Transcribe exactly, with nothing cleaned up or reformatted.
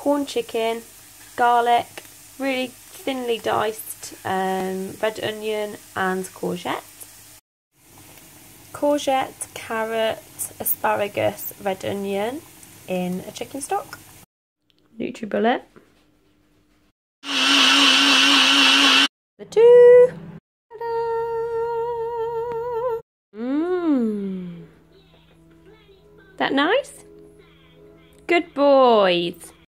corn chicken, garlic, really thinly diced um, red onion and courgette. Courgette, carrot, asparagus, red onion in a chicken stock. NutriBullet. The two. Mmm. That nice? Good boys.